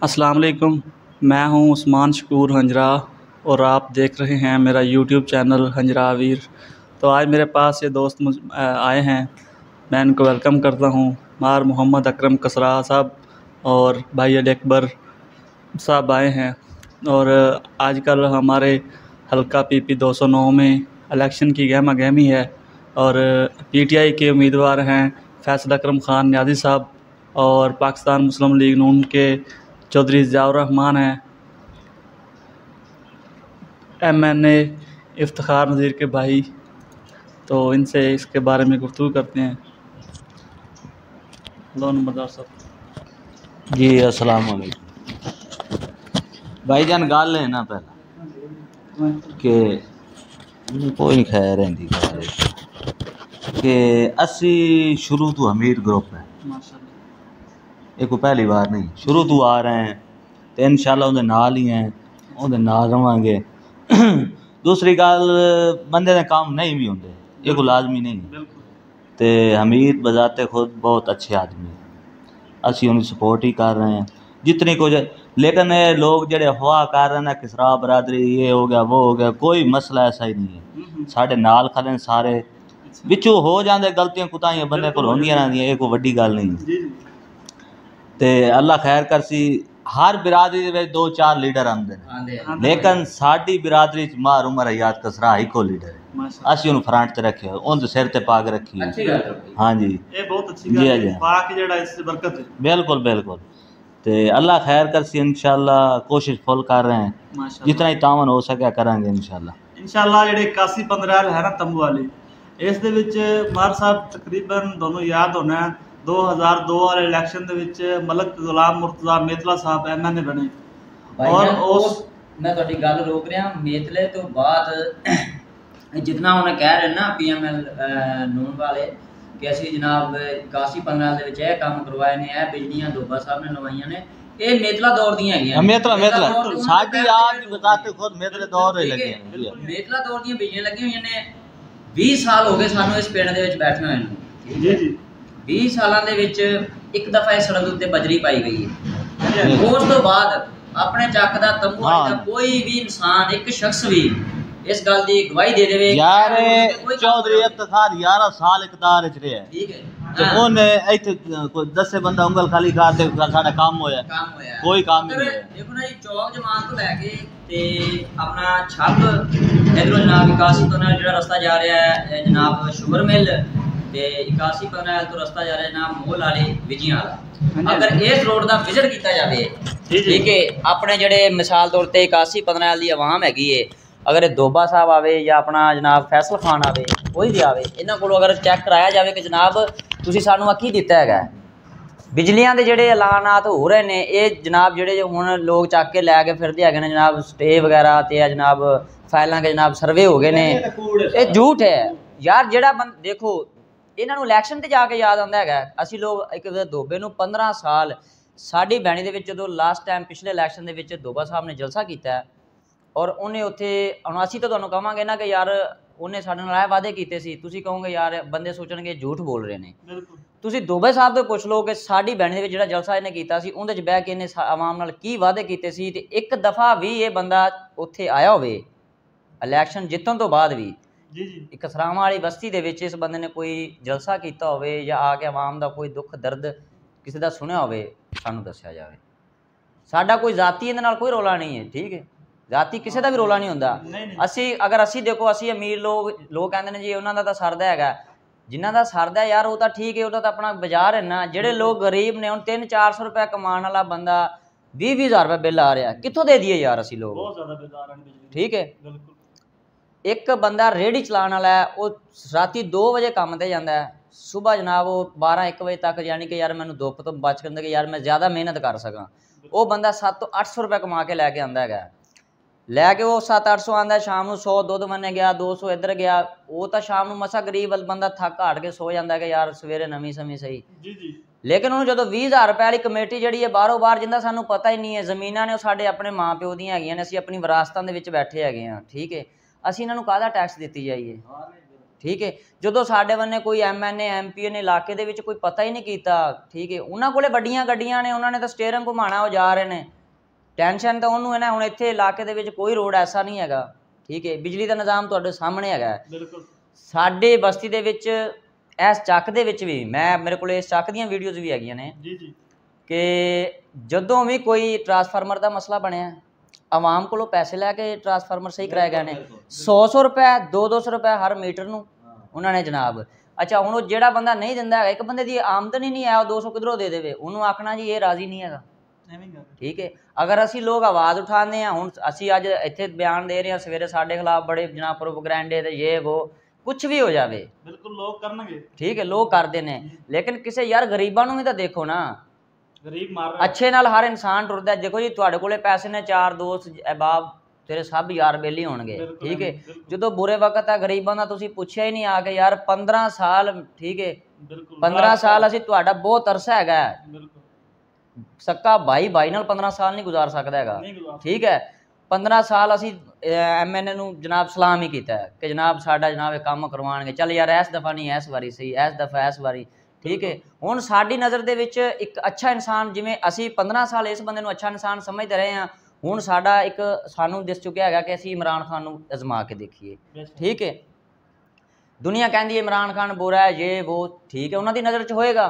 अस्सलाम वालेकुम। मैं हूं उस्मान शकूर हंजरा और आप देख रहे हैं मेरा यूट्यूब चैनल हंजरा वीर। तो आज मेरे पास ये दोस्त आए हैं, मैं इनको वेलकम करता हूं। मार मोहम्मद अकरम कसरा साहब और भाई अली अकबर साहब आए हैं। और आजकल हमारे हल्का पीपी 209 में इलेक्शन की गहमा गहमी है और पीटीआई के उम्मीदवार हैं फैसल अकरम ख़ान न्याज़ी साहब और पाकिस्तान मुस्लिम लीग नून के चौधरी ज़ियाउर रहमान हैं, एमएनए इफ्तिखार नज़ीर के भाई। तो इनसे इसके बारे में गुफ्तगू करते हैं। लो नंबरदार साहब जी अस्सलाम वालेकुम भाईजान। गल है ना पहला कि कोई खैर रही कि असी शुरू तो अमीर ग्रुप है, ये कोई पहली बार नहीं, शुरू तो आ रहे हैं तो इंशाल्लाह उहदे नाल ही हैं, उहदे नाल रवांगे। दूसरी गल बंदे दे काम नहीं भी होंगे, ये कोई लाजमी नहीं। तो हमीद बजाते खुद बहुत अच्छे आदमी हैं, असी उन्हें सपोर्ट ही कर रहे हैं जितनी कुछ। लेकिन ये लोग जड़े हुआ कर रहे हैं किसरा बरादरी ये हो गया वो हो गया, कोई मसला ऐसा ही नहीं है। साढ़े नाल खड़े सारे, बिचू हो जाते गलतियां कुताहियां बंदे को होंदियां रहंदियां, ये कोई वड्डी गल नहीं। ते अल्लाह खैर करसी। हर बिरादरी में 2-4 लीडर आते हैं, लेकिन साड़ी बिरादरी मार उमर हयात कसरा इको लीडर है। असी उन्हें फ्रंट ते रखे, उन सिर ते पाग रखी। हाँ जी, ये बहुत अच्छी जी गल जी, है, पाक जेड़ा इस बरकत है। बिल्कुल बिल्कुल। तो अल्लाह खैर करसी, इंशाल्लाह कोशिश फुल कर रहे हैं, जितना ही तावन हो सके करांगे इंशाल्लाह। इंशाल्लाह जेडे 81-15 है ना तंबू वाली, इस दे विच मार साहब तकरीबन दोनों याद होना 2002 वाले इलेक्शन दे विच मलक गुलाम मुर्तज़ा मेतला साहब एमएनए बने। और उस मैं ਤੁਹਾਡੀ ਗੱਲ रोक रहा मेतले तो बाद जितना उन्हें कह रहे ना पीएमएल नून वाले कि असं जनाब 81-15 ਦੇ ਵਿੱਚ ਇਹ ਕੰਮ ਕਰਵਾਏ ਨੇ, ਇਹ ਬਿਜਲੀਆਂ ਦੋਬਾ ਸਾਹਿਬ ਨੇ ਲਵਾਈਆਂ ਨੇ, ਇਹ ਮੇਤਲਾ ਦੌਰ ਦੀਆਂ ਹੈਗੀਆਂ। मेतला साडी आज बताते खुद मेतले दौर ही लगे हैं। ਮੇਤਲਾ ਦੌਰ ਦੀਆਂ ਬਿਜਲੀਆਂ ਲੱਗੀਆਂ ਹੋਈਆਂ ਨੇ। 20 ਸਾਲ ਹੋ ਗਏ ਸਾਨੂੰ ਇਸ ਪਿੰਡ ਦੇ ਵਿੱਚ ਬੈਠੇ ਹੋਏ ਨੂੰ। जी जी, 20 ਸਾਲਾਂ ਦੇ ਵਿੱਚ ਇੱਕ ਦਫਾ ਇਸ ਸੜਕ ਉੱਤੇ ਬਜਰੀ ਪਾਈ ਗਈ ਹੈ। ਉਸ ਤੋਂ ਬਾਅਦ ਆਪਣੇ ਚੱਕ ਦਾ ਤੰਬੂ ਵਾਲੀ ਦਾ ਕੋਈ ਵੀ ਇਨਸਾਨ, ਇੱਕ ਸ਼ਖਸ ਵੀ इस गल की गवाही दे देवे यार चौधरी इफ्तिखार 11 साल इकदार च रहा है, ठीक है। ते ओने इथे कोई 10 बंदा उंगल खाली कर दे साडा काम होया, कोई काम नहीं होया। देखो ना जी, चौक जमान तो लैके ते अपना छप इधरों जनाब 81 तो ना जेड़ा रास्ता जा रहा है जनाब शुगर मिल ते 81 तो ना तो रास्ता जा रहा है जनाब मोल वाली विजियां वाला। अगर इस रोड का विजिट किया जाए, ठीक है, अपने जेड़े मिसाल तौर पर 81-15 की आवाम हैगी है, अगर दोबा साहब आवे या अपना जनाब फैसल खान आवे, कोई भी आवे, इन्हों को अगर चैक कराया जाए कि जनाब तुसीं सानू की दिता है बिजलियां दे जेड़े ऐलानात हो रहे हैं, ये जनाब जेड़े हुण लोग चक के लैके फिरदे है जनाब स्टे वगैरह ते जनाब फाइलों के जनाब सर्वे हो गए ने, ये झूठ है यार। जेड़ा देखो इन्हों इलैक्शन ते जाके याद आंदा है, असी लोग एक दोबे नूं 15 साल साडी बैणी दे विच जदों लास्ट टाइम पिछले इलैक्शन दे विच दोबा साहब ने जलसा किया और उन्हें उत्थे असी तो तुहानूं कहांगे ना कि यार उन्हें साडे नाल ये वादे कीते सी, तुसीं कहोगे यार बंदे सोचणगे झूठ बोल रहे हैं। तुसीं दोबे साहब तो पुछ लो कि साडी बैणी दे विच जिहड़ा जलसा इन्हें कीता सी उहदे च बैठ के इन्हें आवाम नाल की वादे कीते सी, ते एक दफ़ा भी ये बंदा उत्थे आया होवे इलैक्शन जितण तो बाद भी एक सरावां वाली बस्ती दे विच इस बंदे ने कोई जलसा कीता होवे या आके आवाम दा कोई दुख दर्द किसी दा सुनिया होवे, सानूं दस्सिया जावे। साडा कोई जाती इहदे नाल कोई रौला नहीं है, ठीक है, जाति किसी का भी रौला नहीं होंदा। असी अगर असी देखो असी अमीर लोग कहते हैं जी उन्होंने तो सरदा है, जिन्हों का सरदा है यार वो तो ठीक है, वो तो अपना बाजार है ना। जेडे लोग गरीब ने, 300-400 रुपया कमान वाला बंदा 20-20 हज़ार रुपया बिल आ रहा है, कितों दे दिए यार असी लोग, ठीक है। एक बंदा रेहड़ी चलाने वाला है, वो राती 2 बजे काम पर जाता है, सुबह जनाब वो 12-1 बजे तक, यानी कि यार मैंने धुप तो बच कर कि यार मैं ज़्यादा मेहनत कर सका, वो बंदा 700-800 रुपया कमा के लैके आंदा है, लैके वो 700-800 आंदा, शाम को 100 दुध मने गया, 200 इधर गया, वो तो शाम को मसा गरीब बंदा थक हाट के सो जाता है कि यार सवेरे नवी समी सही। लेकिन उन्होंने जो 20 हज़ार रुपये वाली कमेटी जी है बारों बार, जिंदा सानू पता ही नहीं है, जमीना ने साढ़े अपने माँ प्यो दी हैगियां ने, असीं अपनी विरासतां दे विच बैठे हैगे हां, ठीक है। असीं इन्हां नूं काहदा टैक्स दित्ती जाइए, ठीक है। जो साडे बन्ने कोई MNA MP ने इलाके दे विच कोई पता ही नहीं कीता, ठीक है, उन्हां कोले वड्डियां गड्डियां ने, उन्होंने तो स्टेयरिंग घुमाना वो जा रहे हैं, ਟੈਨਸ਼ਨ ਤਾਂ ਉਹਨੂੰ ਹੈ ਨਾ। ਹੁਣ ਇੱਥੇ ਇਲਾਕੇ ਦੇ ਵਿੱਚ ਕੋਈ ਰੋਡ ਐਸਾ ਨਹੀਂ ਹੈਗਾ, ਠੀਕ ਹੈ। ਬਿਜਲੀ ਦਾ ਨਿਜ਼ਾਮ ਤੁਹਾਡੇ ਸਾਹਮਣੇ ਹੈਗਾ। ਬਿਲਕੁਲ। ਸਾਡੇ ਬਸਤੀ ਦੇ ਵਿੱਚ ਇਸ ਚੱਕ ਦੇ ਵਿੱਚ ਵੀ ਮੇਰੇ ਕੋਲ ਇਸ ਚੱਕ ਦੀਆਂ ਵੀਡੀਓਜ਼ ਵੀ ਹੈਗੀਆਂ ਨੇ ਜੀ ਜੀ, ਕਿ ਜਦੋਂ ਵੀ ਕੋਈ ਟਰਾਂਸਫਾਰਮਰ ਦਾ ਮਸਲਾ ਬਣਿਆ, ਆਵਾਮ ਕੋਲੋਂ ਪੈਸੇ ਲੈ ਕੇ ਟਰਾਂਸਫਾਰਮਰ ਸਹੀ ਕਰਾਏ ਗਏ ਨੇ। 100 ਰੁਪਏ 200 ਰੁਪਏ ਹਰ ਮੀਟਰ ਨੂੰ ਉਹਨਾਂ ਨੇ ਜਨਾਬ। ਅੱਛਾ, ਹੁਣ ਉਹ ਜਿਹੜਾ ਬੰਦਾ ਨਹੀਂ ਦਿੰਦਾ ਹੈਗਾ, ਇੱਕ ਬੰਦੇ ਦੀ ਆਮਦਨ ਹੀ ਨਹੀਂ ਹੈ, ਉਹ 200 ਕਿਧਰੋਂ ਦੇ ਦੇਵੇ, ਉਹਨੂੰ ਆਖਣਾ ਜੀ ਇਹ ਰਾਜ਼ੀ ਨਹੀਂ ਹੈਗਾ, ਠੀਕ ਹੈ। ਅਗਰ ਅਸੀਂ ਲੋਕ ਆਵਾਜ਼ ਉਠਾਉਂਦੇ ਹਾਂ, ਹੁਣ ਅਸੀਂ ਅੱਜ ਇੱਥੇ ਬਿਆਨ ਦੇ ਰਹੇ ਹਾਂ, ਸਵੇਰੇ ਸਾਡੇ ਖਿਲਾਫ ਬੜੇ ਜਨਾਬ ਪ੍ਰੋਪਗੈਂਡੇ ਤੇ ਇਹ वो ਕੁਛ ਵੀ ਹੋ ਜਾਵੇ, ਬਿਲਕੁਲ ਲੋਕ ਕਰਨਗੇ, ਠੀਕ ਹੈ, ਲੋਕ ਕਰਦੇ ਨੇ। ਲੇਕਿਨ ਕਿਸੇ ਯਾਰ ਗਰੀਬਾਂ ਨੂੰ ਵੀ ਤਾਂ ਦੇਖੋ ਨਾ, ਗਰੀਬ ਮਾਰ ਰਿਹਾ, ਅੱਛੇ ਨਾਲ ਹਰ ਇਨਸਾਨ ਟੁਰਦਾ। ਦੇਖੋ ਜੀ ਤੁਹਾਡੇ ਕੋਲੇ ਪੈਸੇ ਨੇ, 4 ਦੋਸਤ ਅਹਿਬਾਬ ਤੇਰੇ ਸਭ ਯਾਰ ਬੇਲੀ ਹੋਣਗੇ, ਠੀਕ ਹੈ। ਜਦੋਂ ਬੁਰੇ ਵਕਤ ਆ ਗਰੀਬਾਂ ਦਾ ਤੁਸੀਂ ਪੁੱਛਿਆ ਹੀ ਨਹੀਂ ਆ ਕੇ ਯਾਰ 15 ਸਾਲ, ਠੀਕ ਹੈ, 15 ਸਾਲ ਅਸੀਂ ਤੁਹਾਡਾ ਬਹੁਤ ਅਰਸਾ ਹੈਗਾ, सक्का भाई नाल 15 साल नहीं गुजार सकता है, ठीक है। 15 साल असी MNA नूं जनाब सलाम ही किया है कि जनाब साडा जनाब काम करवाएंगे, चल यार इस दफ़ा नहीं इस बारी सही, इस दफ़ा इस बारी, ठीक है। हुण साडी नज़र दे विच एक अच्छा इंसान, जिवें असी 15 साल इस बंदे नूं अच्छा इंसान समझते रहे हैं, हुण साडा एक सानूं दिस चुकिया है कि असी इमरान खान नूं अजमा के देखिए, ठीक है। दुनिया कहती है इमरान खान बुरा है, ये वो, ठीक है, उन्हां दी नज़र च होएगा।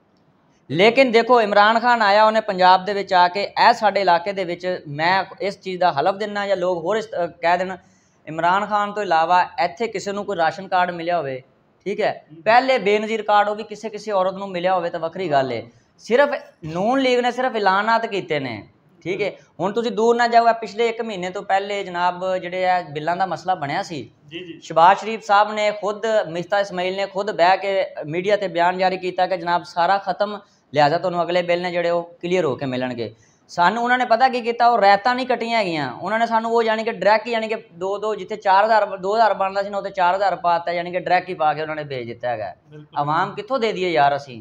लेकिन देखो इमरान खान आया, उन्हें पंजाब दे विच आके ए साडे इलाके दे विच, मैं इस चीज़ का हलफ देना या लोग होर कह देना, इमरान खान तो इलावा इत्थे किसी नूं कोई राशन कार्ड मिलिया होवे, ठीक है, पहले बेनज़ीर कार्ड वो भी किसी किसी औरत नूं मिलिया होवे तो वक्री गल है। सिर्फ नून लीग ने सिर्फ ऐलानात कीते ने, ठीक है। हुण तुसीं दूर ना जाओ, पिछले 1 महीने तो पहले जनाब जिहड़े है बिल्लां दा मसला बनिया सी, शहबाज शरीफ साहब ने खुद, मिफ्ता इस्माइल ने खुद बह के मीडिया ते बयान जारी किया कि जनाब सारा खत्म, लिहाजा तुहानूं अगले बिल ने जिहड़े क्लीयर होकर मिलणगे। सानूं उन्होंने पता की कीता, वो रैतां नहीं कट्टियां हैगियां, उन्होंने सानूं वो यानी कि डायरैक्ट, यानी कि 2 जिथे 4000 2000 बनता सी ना, उत्ते 4000 पाता, यानी कि डायरैक्ट ही पा के उन्होंने भेज दिता है। आवाम कित्थों दे दिए यार, असी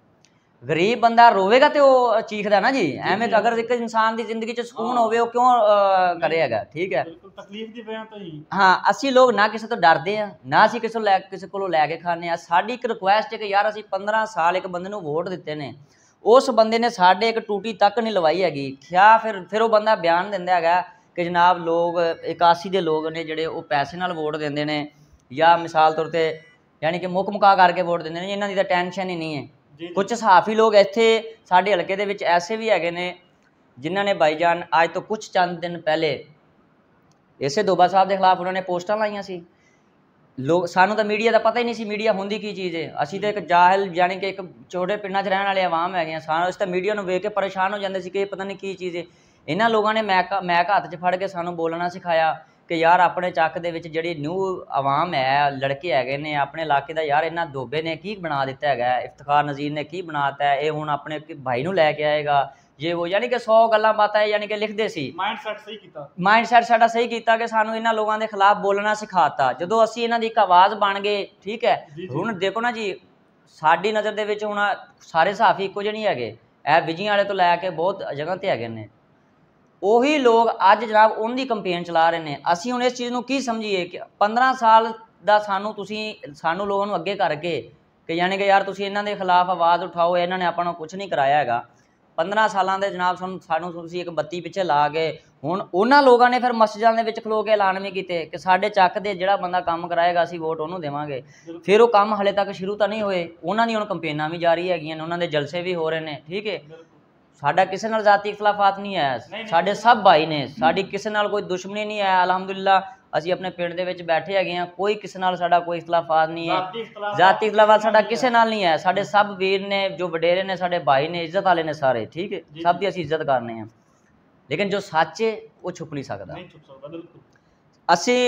गरीब बंदा रोवेगा तो वो चीखदा ना जी, एवें अगर एक इंसान की जिंदगी च सुकून होवे वो क्यों करेगा, ठीक है। तकलीफ दी वजह तो ही हाँ, असी लोग ना किसी तो डरते हैं, ना असी किसी को लैके खाने। साडी एक रिक्वेस्ट है कि यार असी 15 साल एक बंदे नूं वोट दिते ने, उस बंदे ने साढ़े एक टूटी तक नहीं लवाई हैगी, क्या फिर वो बंदा बयान दिंदा है कि जनाब लोग 81 के लोग ने जिहड़े वो पैसे नाल वोट देंदे ने, या मिसाल तौर पर यानी कि मुक मुका करके वोट देंदे ने, इन्हां दी तां टेंशन ही नहीं है। कुछ सहाफ़ी लोग इत्थे साडे हलके दे विच ऐसे भी हैगे ने जिन्हां ने भाईजान अज तो कुछ चंद दिन पहले इसे दोबा साहब के खिलाफ उन्होंने पोस्टां लाइयां सी। लोग सानू तो मीडिया का पता ही नहीं सी, मीडिया होंदी की चीज़ है, असी तो एक जाहिल यानी कि एक छोटे पिंडां च रहने वाले आवाम है, सानू इस तो मीडिया नूं वेख के परेशान हो जाते सी कि पता नहीं की चीज़ है। इन्हां लोगों ने मैक हत्थ च फड़ के सानू बोलना सिखाया कि यार अपने चक दे विच जिहड़ी न्यू आवाम है, लड़के हैगे ने अपने इलाके दा, यार इन्हां दोबे ने की बना दिता है, इफ्तिखार नज़ीर ने की बनाता है, ये हुण अपने भाई नूं लैके आएगा, ये वो, यानी कि 100 गल्लां बातां यानी कि लिखदे सी। माइंडसैट साडा सही कीता कि सानू इन्हां लोगों के खिलाफ बोलना सिखाता, जदों असीं इन्हां दी एक आवाज़ बन गए, ठीक है। हुण देखो ना जी, साडी नज़र दे विच हुण सारे सहाफ़ी इक्को जिहे नहीं हैगे, विजियां वाले तो लैके बहुत जगह ते हैगे ने, ਉਹੀ ਲੋग अज जनाब उन्हां दी कंपेन चला रहे हैं। असीं हुण इस चीज़ नूं की समझीए कि 15 साल दा सानू लोगों नूं अगे करके कि यानी कि यार तुसीं इन्हां दे खिलाफ आवाज़ उठाओ, इन्हां ने आपां नूं कुछ नहीं कराया हैगा। 15 सालां दे जनाब सानू तुसीं एक बत्ती पिछे ला के, हुण उन्हां लोगों ने फिर मस्जिदां दे विच खलो के ऐलान भी कीते कि साडे चक दे जिहड़ा बंदा काम कराएगा असीं वोट उहनूं देवांगे। फिर वो काम हले तक शुरू तो नहीं होए, उन्हां दी हुण कंपेनां भी जारी हैगियां, उन्हां दे जलसे भी हो रहे हैं, ठीक है। साडा किसी नाल जाती इख्तलाफात नहीं है, साडे सब भाई ने, साडी किसी नाल कोई दुश्मनी नहीं है। अलहमदुलिल्लाह असीं अपने पिंड दे विच बैठे हैगे हैं, कोई किसी नाल साडा कोई इख्तलाफात नहीं है, जाती इख्तलाफात साडा किसी नाल नहीं है। साडे सब वीर ने, जो वडेरे ने, साडे भाई ने, इज्जत वाले ने सारे, ठीक है, सब दी असीं इज्जत करने हैं। लेकिन जो सच है वो छुप नहीं सकदा। असीं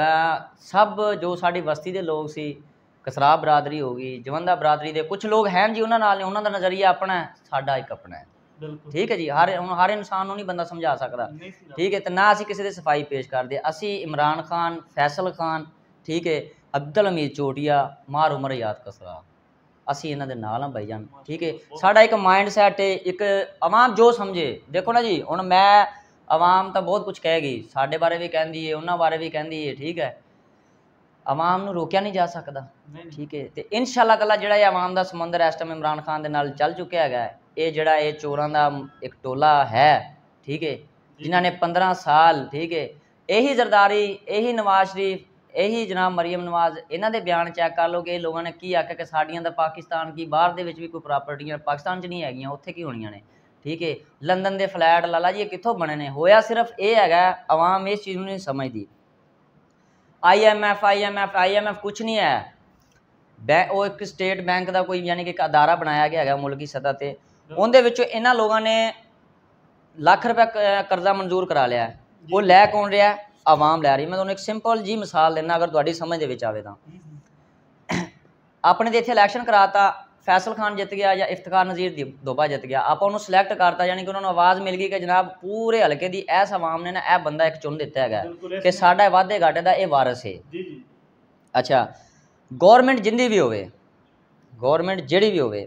सब जो साडी बस्ती दे लोग सी, कसराब बरादरी होगी, जवंदा बरादरी दे कुछ लोग हैं जी, उन्हां नाल उन्हां दा नज़रिया अपना है, साडा एक अपना है, ठीक है जी। हर इंसान नहीं बंदा समझा सकता, ठीक है। तो ना असी किसी की सफाई पेश करते, असी इमरान खान, फैसल खान, ठीक है, अब्दुल हमीद चोटिया, मार उमर याद कसरा, असी इन्हां दे नाल हां भाईजान, ठीक है। साडा एक माइंड सैट है, एक आवाम जो समझे। देखो ना जी, हुण मैं आवाम तो बहुत कुछ कहेगी, साडे बारे भी कहती है, उन्हां बारे भी कहती है, ठीक है। आवाम नूं रोकिया नहीं जा सकता, ठीक है। तो इंशाअल्लाह ताला जिहड़ा ये आवाम दा समंदर इस टाइम इमरान खान दे नाल चल चुकिया है, ये जिहड़ा ये चोरां दा एक टोला है, ठीक है, जिन्हों ने 15 साल ठीक है यही जरदारी यही नवाज शरीफ यही जनाब मरीम नवाज इन्हों के बयान चैक कर लो कि लोगों ने की आख्या कि साड़ियाँ तो पाकिस्तान की बाहर दे भी कोई प्रॉपर्टियां पाकिस्तान च नहीं है उत्थे की होनियां ने ठीक है। लंदन के फ्लैट लाला जी कितों बने ने होया सिर्फ ये है आवाम इस चीज़ नहीं समझती। IMF कुछ नहीं है वो एक स्टेट बैंक का कोई यानी कि एक अदारा बनाया गया है मुल्क की सतह पर उन्होंने इन्होंने लोगों ने लाख रुपया कर्जा मंजूर करा लिया है वो लै कौन रहा है आवाम लै रही। मैं तुहानूं एक सिंपल जी मिसाल देना अगर तुहाडी समझ दे विच आवे तां अपने दे इत्थे इलैक्शन कराता फैसल खान जित गया या इफ्तिखार नज़ीर दोबा जित गया आप उन्होंने सिलैक्ट करता यानी कि उन्होंने आवाज़ मिल गई कि जनाब पूरे हल्के की इस आवाम ने ना यह बंदा एक चुन दिता है कि साडा वाधे घाटे का यह वारस है। अच्छा गौरमेंट जिंदी भी होवे गौरमेंट जिहड़ी भी होवे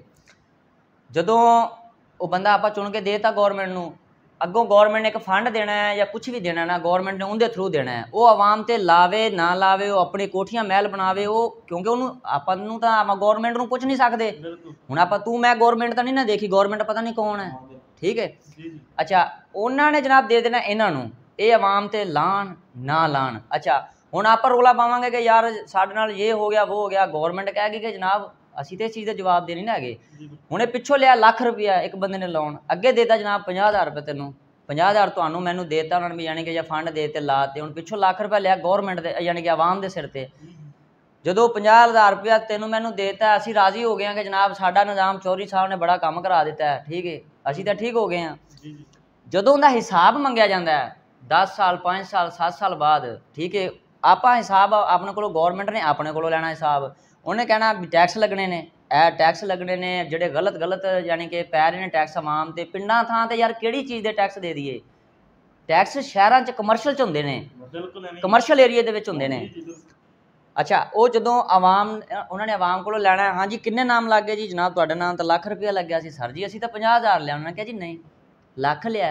जदों वो बंदा आप चुन के देता गौरमेंट नूं अगों गौरमेंट ने एक फंड देना है या कुछ भी देना ना गौरमेंट ने उनके थ्रू देना है वो आवाम ते लावे ना लावे वो अपनी कोठियां महल बनावे वो क्योंकि उन्होंने आपू तो गौरमेंट को पुछ नहीं सकते हुण आप तू मैं गौरमेंट तो नहीं ना देखी गौरमेंट पता नहीं कौन है ठीक है। अच्छा उन्होंने जनाब दे देना इन्हों ये आवाम ते लान ना लान। अच्छा हुण आप रौला पावांगे कि यार साडे नाल ये हो गया वो हो गया गौरमेंट कह गई कि जनाब असीं तो इस चीज़ का जवाब दे नहीं ना है हुणे पिछों लिया लाख रुपया एक बंदे ने लाउण अगे देता जनाब 50,000 रुपये तेनों 50,000 तुहानूं मैनूं देता उन्होंने यानी कि फंड देते लाते हुण पिछों लाख रुपया लिया गौरमेंट दे यानी कि आवाम के सिर पर जदों 50,000 रुपया तेनों मैनूं देता असीं राजी हो गए हैं कि जनाब साडा निज़ाम चौधरी साहब ने बड़ा काम करा दिता है ठीक है असीं तो ठीक हो गए हैं। जदों उनका हिसाब मंगया जाता है 10 साल 5 साल 7 साल बाद ठीक है आप हिसाब अपने को गौरमेंट ने अपने को लैना हिसाब उन्हें कहना टैक्स लगने ने टैक्स लगने ने जोड़े गलत यानी कि पै रहे हैं टैक्स आवाम ते पिंडां थां ते यार किहड़ी चीज़ के टैक्स दे दिए टैक्स शहरां च कमर्शियल च हुंदे ने कमर्शियल एरिए दे विच हुंदे ने। अच्छा वो जदों आवाम उन्होंने आवाम को लैना है हाँ जी किन्ने नाम लग गए जी जनाब तुहाडे नाम तो लाख रुपया लग गया सी सर जी असीं तो 50,000 लिया उन्होंने कहा जी नहीं लाख लिया।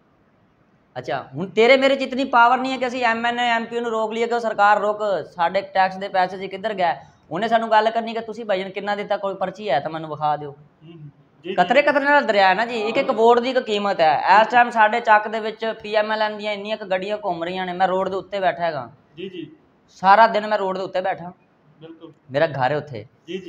अच्छा हुण तेरे मेरे च इतनी पावर नहीं है कि असीं MNA MP नूं रोक लीए कि सरकार रोक साडे टैक्स के पैसे जी किधर गए उन्हें सानू गल करनी कि तुसीं भाई किन्ना दिता कोई पर्ची है तो मैनू विखा दिओ कतरे कतरे नाल दरिया है ना जी एक वोट की कीमत है। इस टाइम साडे चक दे विच PMLN दी इन्नियां गड्डियां घूम रही ने मैं रोड के उत्ते बैठा हैगा सारा दिन मैं रोड के उत्ते बैठा मेरा घर है उत्थे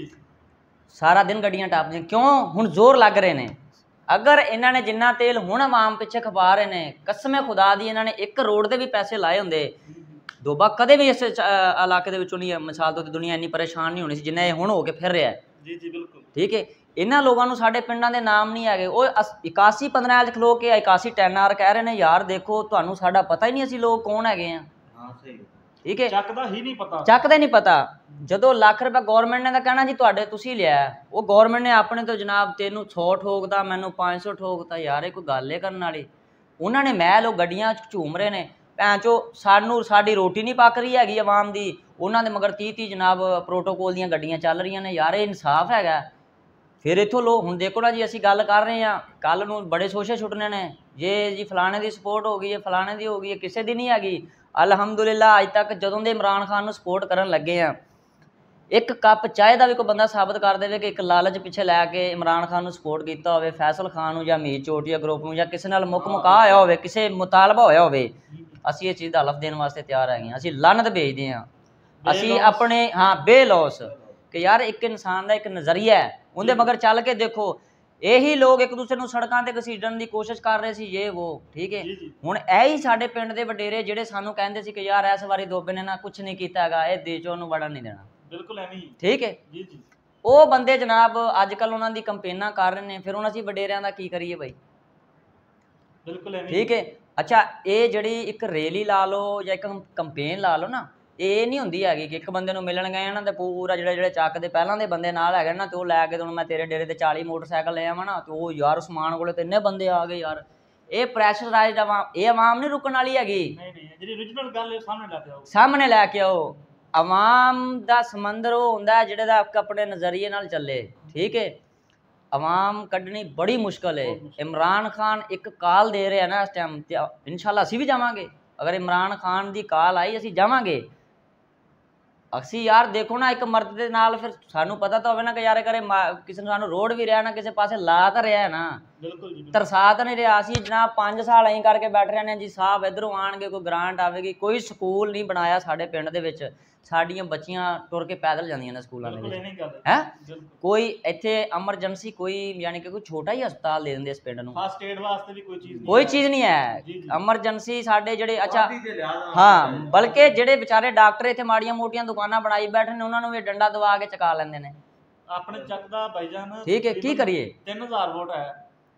सारा दिन गड्डियां टपदियां क्यों हुण जोर लग रहे हैं। अगर इन्होंने जिन्ना तेल हुण आवाम पिछे खपा रहे हैं कसम खुदा दी इन्होंने एक रोड के भी पैसे लाए होंदे दोबा कदे भी इस इलाके नहीं है मिसाल तो दुनिया इन्नी परेशान नहीं होनी सी जिन्ना हुण हो के फिर रहा है ठीक है। इन्होंने लोगों को साढ़े पिंडां दे नाम नहीं है वो 81-15 खलो के 81 10R कह रहे हैं यार देखो तुहानू साडा पता ही नहीं असीं लोग कौन है ठीक है चकदा नहीं पता जदों लाख रुपया गौरमेंट ने कहना जी तुहाडे तुसीं लिया वो गौरमेंट ने अपने तो जनाब तेनू 100 ठोकता मैनू 500 ठोकता यार ये कोई गल है करने वाली उन्होंने महल वो गड्डियां झूम रहे हैं भैंचो सानू साडी रोटी नहीं पक रही हैगी आवाम दी उन्होंने मगर 30 जनाब प्रोटोकोल दीयां गड्डियां चल रही ने यार ये इंसाफ हैगा। फिर इत्थों लोग हुण देखो ना जी असीं गल कर रहे हैं कल नूं बड़े शोशे छुटने ने जे जी फलाने की सपोर्ट हो गई है फलाने की हो गई है किसी की नहीं हैगी। अलहमदुलिल्लाह अज तक जदों दे इमरान खान नूं सपोर्ट करन लगे हैं एक कप चाय का भी कोई बंदा साबित कर दे कि एक लालच पिछे लैके इमरान खान नूं सपोर्ट किया हो फैसल खान नूं या मीर चोटिया ग्रुप नूं या किसी नाल मुक मुका होया होवे किसी मुतालबा होया होवे असीं इस चीज़ का हलफ देने वास्ते तैयार है असीं लानत भेजते हैं असीं अपने हाँ बेलौस कि यार एक इंसान का एक नज़रिया है उनके मगर चल के देखो यही लोग एक दूसरे सड़कों पर घसीटन की कोशिश कर रहे थे ये वो ठीक है। हुण यही साडे पिंड दे वडेरे जिहड़े सानू कहंदे सी कि यार इस बारी दोबे ने ना कुछ नहीं कीता हैगा ये देश उहनूं वड़न नहीं देना बिल्कुल एवें ठीक है वो बंदे जनाब अजकल उन्हां दी कंपेनां कर रहे हैं फिर हुण असीं वडेरियां दा की करिए बई बिल्कुल एवें ठीक है। अच्छा ये जिहड़ी एक रैली ला लो या एक कंपेन ला लो ना ये नहीं होंदी हैगी कि एक बंदे नूं मिलन गए ना तो पूरा जिहड़े चक दे पहलां दे बंदे नाल हैगे ना तो लैके तो मैं तेरे डेरे ते 40 मोटरसाइकिल ले आवां ना तो वो यार उस्मान कोले तो इन्ने बंदे आ गए यार ये प्रैशराइज्ड आवाम ये आवाम नहीं रुकण वाली हैगी सामने लैके आओ आवाम दा समंदर वो हुंदा है जिहड़े दा अपने नज़रिए नाल चले ठीक है। आवाम कढ़नी बड़ी मुश्किल है इमरान खान एक कॉल दे रहे हैं ना इस टाइम इंशाल्लाह असीं भी जावांगे अगर इमरान खान की कॉल आई असीं जावांगे असीं यार देखो ना एक मर्द के नाल फिर सानू पता तो होवे ना कि यार करे किसी ने सानू रोड भी रहा ना किसी पासे ला तो रहा है ना ਬਿਲਕੁਲ ਜੀ ਤਰਸਾ ਤਾਂ ਨਹੀਂ ਰਿਹਾ ਸੀ ਜਨਾਬ 5 ਸਾਲ ਐਂ ਕਰਕੇ ਬੈਠ ਰਹੇ ਨੇ ਜੀ ਸਾਹਿਬ ਇਧਰੋਂ ਆਣਗੇ ਕੋਈ ਗ੍ਰਾਂਟ ਆਵੇਗੀ ਕੋਈ ਸਕੂਲ ਨਹੀਂ ਬਣਾਇਆ ਸਾਡੇ ਪਿੰਡ ਦੇ ਵਿੱਚ ਸਾਡੀਆਂ ਬੱਚੀਆਂ ਤੁਰ ਕੇ ਪੈਦਲ ਜਾਂਦੀਆਂ ਨੇ ਸਕੂਲਾਂ ਦੇ ਵਿੱਚ ਹੈ ਕੋਈ ਇੱਥੇ ਐਮਰਜੈਂਸੀ ਕੋਈ ਯਾਨੀ ਕਿ ਕੋਈ ਛੋਟਾ ਹੀ ਹਸਪਤਾਲ ਦੇ ਦਿੰਦੇ ਇਸ ਪਿੰਡ ਨੂੰ ਫਸਟ ਏਡ ਵਾਸਤੇ ਵੀ ਕੋਈ ਚੀਜ਼ ਨਹੀਂ ਹੈ ਐਮਰਜੈਂਸੀ ਸਾਡੇ ਜਿਹੜੇ ਅੱਛਾ ਹਾਂ ਬਲਕਿ ਜਿਹੜੇ ਵਿਚਾਰੇ ਡਾਕਟਰ ਇੱਥੇ ਮਾੜੀਆਂ ਮੋਟੀਆਂ ਦੁਕਾਨਾਂ ਬਣਾਈ ਬੈਠੇ ਨੇ ਉਹਨਾਂ ਨੂੰ ਵੀ ਡੰਡਾ ਦਵਾ ਕੇ ਚਕਾ ਲੈਂਦੇ ਨੇ ਆਪਣੇ ਚੱਕ ਦਾ ਭਾਈਜਾਨ ਠੀਕ ਹੈ ਕੀ ਕਰੀਏ 3000 ਵੋਟ ਹੈ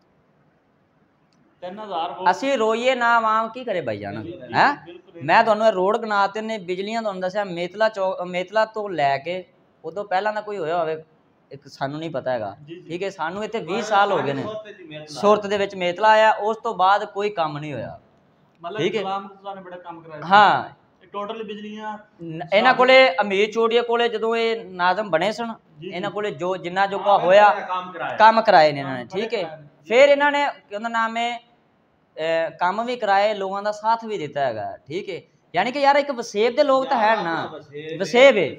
3000 ਵੋਟ ਅਸੀਂ ਰੋਈਏ ਨਾ ਆਵਾਮ ਕੀ ਕਰੇ ਭਾਈਜਾਨ ਹੈ ਮੈਂ ਤੁਹਾਨੂੰ ਇਹ ਰੋਡ ਗਨਾਤੇ ਨੇ ਬਿਜਲੀਆਂ ਤੁਹਾਨੂੰ ਦੱਸਿਆ ਮੇਤਲਾ ਤੋਂ ਲੈ ਕੇ ਉਦੋਂ ਪਹਿਲਾਂ ਦਾ ਕੋਈ ਹੋਇਆ ਹੋਵੇ ਇੱਕ ਸਾਨੂੰ ਨਹੀਂ ਪਤਾ ਹੈਗਾ ਠੀਕ ਹੈ ਸਾਨੂੰ ਇੱਥੇ 20 ਸਾਲ ਹੋ ਗਏ ਨੇ ਸੁਰਤ ਦੇ ਵਿੱਚ ਮੇਤਲਾ ਆਇਆ ਉਸ ਤੋਂ ਬਾਅਦ ਕੋਈ ਕੰਮ ਨਹੀਂ ਹੋਇਆ ਠੀਕ ਹੈ ਬੜਾ ਕੰਮ ਕਰਾਇਆ ਹਾਂ ਟੋਟਲ ਬਿਜਲੀਆਂ ਇਹਨਾਂ ਕੋਲੇ ਅਮੀਰ ਚੋੜੀਆ ਕੋਲੇ ਜਦੋਂ ਇਹ ਨਾਜ਼ਮ ਬਣੇ ਸਨ ਇਹਨਾਂ ਕੋਲੇ ਜੋ ਜਿੰਨਾ ਜੋਗਾ ਹੋਇਆ ਕੰਮ ਕਰਾਏ ਨੇ ਇਹਨਾਂ ਨੇ ਠੀਕ ਹੈ ਫਿਰ ਇਹਨਾਂ ਨੇ ਉਹਦਾ ਨਾਮ ਹੈ ਕੰਮ ਵੀ ਕਰਾਏ ਲੋਕਾਂ ਦਾ ਸਾਥ ਵੀ ਦਿੱਤਾ ਹੈਗਾ ਠੀਕ ਹੈ ਯਾਨੀ ਕਿ ਯਾਰ ਇੱਕ ਵਸੇਬ ਦੇ ਲੋਕ ਤਾਂ ਹੈ ਨਾ ਵਸੇਬ ਹੈ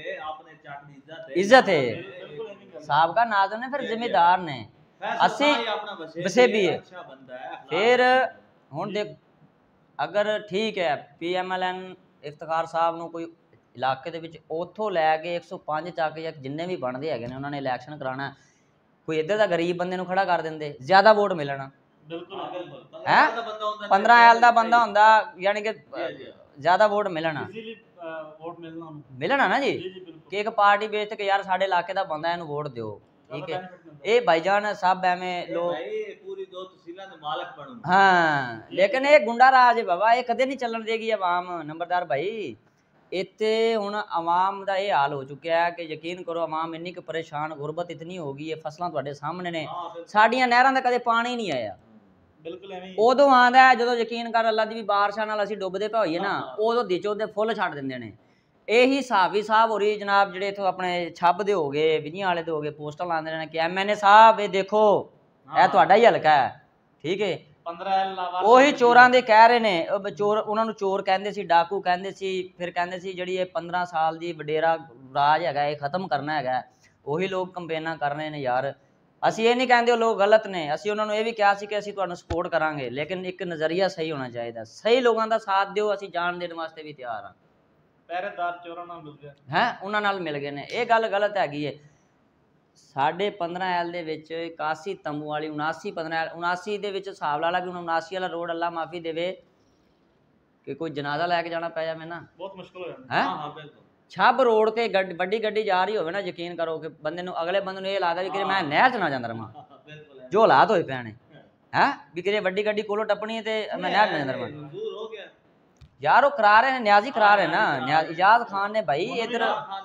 ਇੱਜ਼ਤ ਹੈ ਸਾਬਕਾ ਨਾਜ਼ਮ ਨੇ ਫਿਰ ਜ਼ਿੰਮੇਦਾਰ ਨੇ ਅਸੀਂ ਵਸੇਬੀ ਹੈ ਫਿਰ ਹੁਣ ਦੇਖ ਅਗਰ ਠੀਕ ਹੈ PMLN ਇਫਤਖਾਰ ਸਾਹਿਬ ਨੂੰ ਕੋਈ ਇਲਾਕੇ ਦੇ ਵਿੱਚ ਉੱਥੋਂ ਲੈ ਕੇ 105 ਚੱਕ ਜਾਂ ਜਿੰਨੇ ਵੀ ਬਣਦੇ ਹੈਗੇ ਨੇ ਉਹਨਾਂ ਨੇ ਇਲੈਕਸ਼ਨ ਕਰਾਉਣਾ ਕੋਈ ਇੱਧਰ ਦਾ ਗਰੀਬ ਬੰਦੇ ਨੂੰ ਖੜਾ ਕਰ ਦਿੰਦੇ ਜ਼ਿਆਦਾ ਵੋਟ ਮਿਲਣਾ ਹੈ 15 ਐਲ ਦਾ ਬੰਦਾ ਹੁੰਦਾ ਯਾਨੀ ਕਿ ਜ਼ਿਆਦਾ ਵੋਟ ਮਿਲਣਾ ਨਾ ਜੀ ਕਿ ਇੱਕ ਪਾਰਟੀ ਵੇਚ ਕੇ ਯਾਰ ਸਾਡੇ ਇਲਾਕੇ ਦਾ ਬੰਦਾ ਇਹਨੂੰ ਵੋਟ ਦਿਓ ਠੀਕ ਹੈ ਇਹ ਭਾਈਜਾਨ ਸਭ ਐਵੇਂ ਲੋਕ ਪੂਰੀ 2 ਤਹਿਸੀਲਾਂ ਦੇ ਮਾਲਕ ਬਣੂ ਹਾਂ ਲੇਕਿਨ ਇਹ ਗੁੰਡਾ ਰਾਜ ਹੈ ਬਾਬਾ ਇਹ ਕਦੇ ਨਹੀਂ ਚੱਲਣ ਦੇਗੀ ਆਵਾਮ ਨੰਬਰਦਾਰ ਭਾਈ ਇੱਥੇ ਹੁਣ ਆਵਾਮ ਦਾ ਇਹ ਹਾਲ ਹੋ ਚੁੱਕਿਆ ਹੈ ਕਿ ਯਕੀਨ ਕਰੋ ਆਵਾਮ ਇੰਨੀ ਕੁ ਪਰੇਸ਼ਾਨ ਗੁਰਬਤ ਇਤਨੀ ਹੋ ਗਈ ਹੈ ਫਸਲਾਂ ਤੁਹਾਡੇ ਸਾਹਮਣੇ ਨੇ ਸਾਡੀਆਂ ਨਹਿਰਾਂ ਦਾ ਕਦੇ ਪਾਣੀ ਨਹੀਂ ਆਇਆ ਬਿਲਕੁਲ ਐਵੇਂ ਉਦੋਂ ਆਂਦਾ ਜਦੋਂ ਯਕੀਨ ਕਰ ਅੱਲਾ ਦੀ ਵੀ ਬਾਰਿਸ਼ਾਂ ਨਾਲ ਅਸੀਂ ਡੁੱਬਦੇ ਪਏ ਹੋਈਏ ਨਾ ਉਦੋਂ ਦਿਚੋ ਦੇ ਫੁੱਲ ਛੱਡ ਦਿੰਦੇ ਨੇ ਇਹੀ ਹਿਸਾਬੀ ਸਾਹਿਬ ਹੋ ਰਹੀ ਜਨਾਬ ਜਿਹੜੇ ਇਥੋਂ ਆਪਣੇ ਛੱਬ ਦੇ ਹੋ ਗਏ ਵਿਜੀਆਂ ਵਾਲੇ ਦੇ ਹੋ ਗਏ ਪੋਸਟਰ ਲਾਉਂਦੇ ਨੇ ਕਿ MNA ਸਾਹਿਬ ਇਹ ਦੇਖੋ ਇਹ ਤੁਹਾਡਾ ਹੀ ਹਲਕਾ ਹੈ ਠੀਕ ਹੈ 15 ਉਹੀ ਚੋਰਾਂ ਦੇ ਕਹਿ ਰਹੇ ਨੇ ਚੋਰ ਉਹਨਾਂ ਨੂੰ ਚੋਰ ਕਹਿੰਦੇ ਸੀ ਡਾਕੂ ਕਹਿੰਦੇ ਸੀ ਫਿਰ ਕਹਿੰਦੇ ਸੀ ਜਿਹੜੀ ਇਹ 15 ਸਾਲ ਦੀ ਵਡੇਰਾ ਰਾਜ ਹੈਗਾ ਇਹ ਖਤਮ ਕਰਨਾ ਹੈਗਾ ਉਹੀ ਲੋਕ ਕੰਪੇਨਾਂ ਕਰ ਰਹੇ ਨੇ ਯਾਰ ਅਸੀਂ ਇਹ ਨਹੀਂ ਕਹਿੰਦੇ ਉਹ ਲੋਕ ਗਲਤ ਨੇ ਅਸੀਂ ਉਹਨਾਂ ਨੂੰ ਇਹ ਵੀ ਕਿਹਾ ਸੀ ਕਿ ਅਸੀਂ ਤੁਹਾਨੂੰ ਸਪੋਰਟ ਕਰਾਂਗੇ ਲੇਕਿਨ ਇੱਕ ਨਜ਼ਰੀਆ ਸਹੀ ਹੋਣਾ ਚਾਹੀਦਾ ਸਹੀ ਲੋਕਾਂ ਦਾ ਸਾਥ ਦਿਓ ਅਸੀਂ ਜਾਣ ਦੇਣ ਵਾਸਤੇ ਵੀ ਤਿਆਰ ਹਾਂ ਪਹਿਰੇਦਾਰ ਚੋਰਾਂ ਨਾਲ ਮਿਲ ਗਿਆ ਹੈ ਉਹਨਾਂ ਨਾਲ ਮਿਲ ਗਏ ਨੇ ਇਹ ਗੱਲ ਗਲਤ ਹੈਗੀ ਹੈ ਸਾਡੇ 15 ਐਲ ਦੇ ਵਿੱਚ 81 ਤੰਬੂ ਵਾਲੀ 79 ਦੇ ਵਿੱਚ ਹਿਸਾਬ ਲਾ ਲਾ ਕਿ 79 ਵਾਲਾ ਰੋਡ ਅੱਲਾ ਮਾਫੀ ਦੇਵੇ ਕਿ ਕੋਈ ਜਨਾਜ਼ਾ ਲੈ ਕੇ ਜਾਣਾ ਪੈ ਜਾਵੇ ਨਾ ਬਹੁਤ ਮੁਸ਼ਕਲ ਹੋ ਜਾਂਦਾ ਹੈ ਹਾਂ ਬਿਲਕੁਲ ਛੱਬ ਰੋਡ ਤੇ ਵੱਡੀ ਗੱਡੀ ਜਾ ਰਹੀ ਹੋਵੇ ਨਾ ਯਕੀਨ ਕਰੋ ਕਿ ਬੰਦੇ ਨੂੰ ਅਗਲੇ ਬੰਦੇ ਨੂੰ ਇਹ ਲੱਗਦਾ ਵੀ ਕਿ ਮੈਂ ਨਹਿਰ 'ਚ ਨਾ ਜਾਂਦਾ ਰਵਾਂ ਜੋ ਹਾਲਾਤ ਹੋਏ ਪੈਣੇ ਹੈ ਵੀ ਕਿਤੇ ਵੱਡੀ ਗੱਡੀ ਕੋਲੋਂ ਟੱਪਣੀ ਹੈ ਤੇ ਮੈਂ ਨਹਿਰ 'ਚ ਨਾ ਜਾਂਦਾ ਰਵਾਂ यार वो करा रहे हैं न्याजी करा रहे हैं ना इजाज खान ने भाई इधर